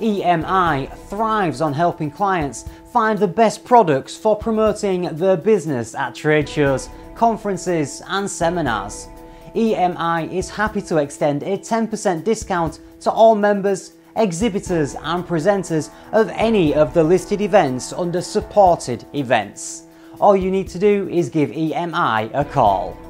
EMI thrives on helping clients find the best products for promoting their business at trade shows, conferences and seminars. EMI is happy to extend a 10% discount to all members, exhibitors and presenters of any of the listed events under supported events. All you need to do is give EMI a call.